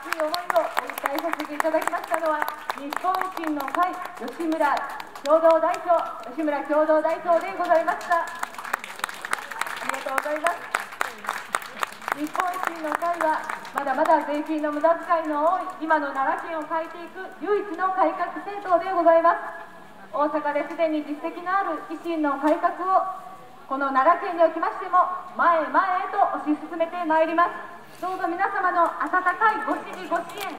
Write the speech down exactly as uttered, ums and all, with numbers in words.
熱い思いをお伝えさせていただきましたのは、日本維新の会吉村共同代表、吉村共同代表でございました。ありがとうございます。日本維新の会はまだまだ税金の無駄遣いの多い今の奈良県を変えていく唯一の改革政党でございます。大阪ですでに実績のある維新の改革をこの奈良県におきましても前へ前へと推し進めてまいります。どうぞ皆様の温かいご支持ご支援